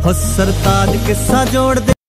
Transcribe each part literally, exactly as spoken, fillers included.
हो सरताज किस्सा जोड़ दे।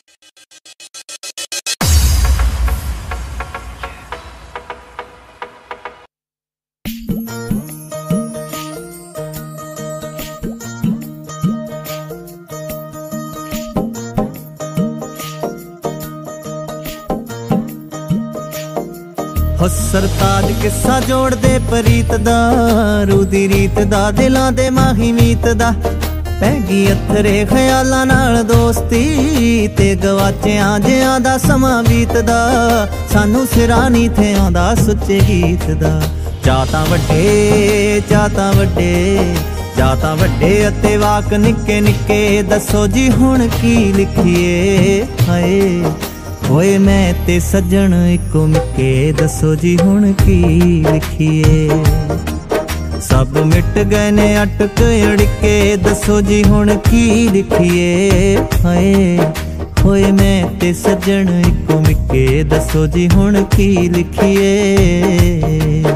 हो सरताज किस्सा जोड़ दे प्रीत दा, रूदी रीत दा, दिलां दे माही मीत दा। पैगी अथरे ख्यालां नाल दोस्ती ते गवाचियां जियां दा समां बीतदा। सानू सिरा नहीं थे आंदा सुच्चे गीत दा। चाहतां वड्डे चाहतां वड्डे चाहतां वड्डे अते वाक निक्के निक्के, दसो जी हुण की लिखिए। हाय होए मैं ते सज्जन इको मिके, दसो जी हुण की लिखिए। सब मिट गए ने अटक अड़के, दसो जी हुण की लिखिए। हाय होए मैं ते सज्जन इको मिके, दसो जी हुण की लिखिए।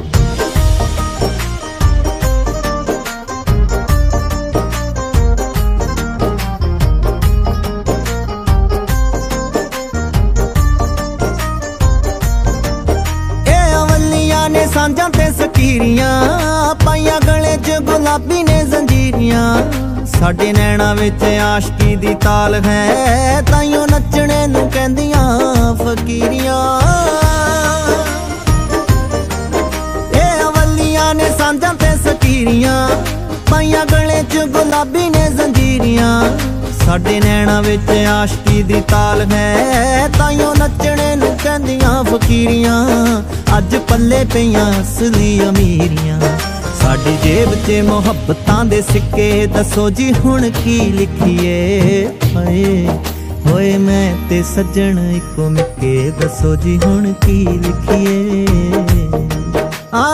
सांझां ते सकीरियां पाइयां गले च गुलाबी ने जंजीरियां। साडे नैना विच आशकी दी ताल है, ताइयों नचने नूं कहंदियां फकीरियां। ए अवलियां ने सांझां ते सकीरियां पाइयां गले च गुलाबी ने जंजीरियां। साडे नैना विच आशकी दी ताल है, ताइयों नचने नूं कहंदियां फकीरियां। अज पल्ले पईयां असली अमीरियां, साडी जेब च मुहब्बतां दे सिक्के, दसो जी हुण की लिखिए। हाय होए मैं ते सज्जन इको मिके, दसो जी हुण की लिखिए। आ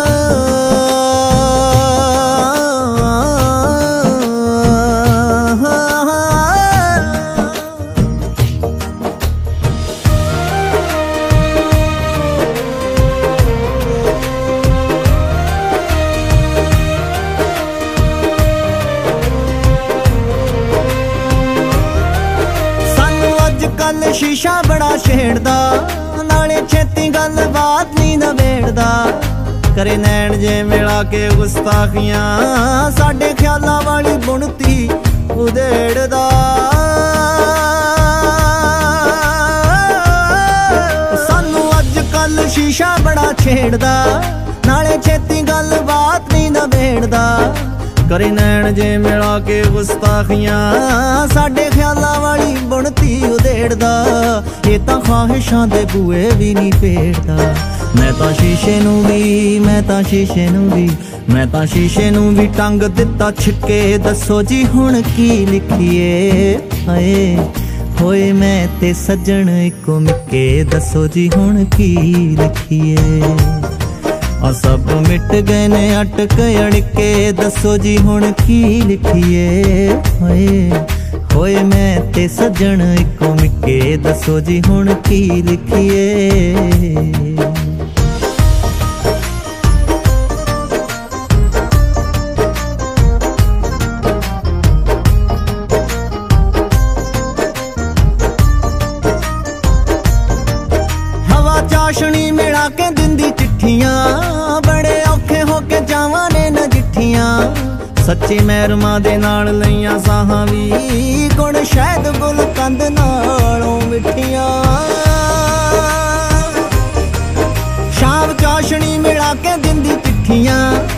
शीशा बड़ा छेड़दा, नाले छेती गल बात नहीं नवेड़दा। करे नैन जे मिला के गुस्ताखियां, साडे ख्यालां वाली बुनती उधेड़दा। सानू अज कल शीशा बड़ा छेड़दा, नाले छेती गल बात नहीं नवेड़दा। करे नैन जे मिला के गुस्ताखियां, साडे ख्यालां वाली बुनती उधेड़दा। ये तां ख्वाहिशां दे बूए भी नहीं पेड़दा। मैं तां शीशे नूं भी मैं तां शीशे नूं भी मैं तां शीशे नूं भी टंग दिता छिके, दसो जी हुण की लिखिए। हाय होए मैं ते सज्जन इको मिके, दसो जी हुण की लिखिए। आ सब मिट गए ने अटक अड़के, दसो जी हुण की लिखिए। हाय होए मैं ते सज्जन इको मिके, दसो जी हुण की लिखिए। हवा चाशनी मिला के दिंदी चिट्ठियां, बड़े औखे होके जावां ने नजिठियां। सच्ची महरमा दे नाल लईयां साहां वी, गुण शहद गुल कंद नालों मिठियां। शाम चाशनी मिला के दिंदी चिट्ठियां,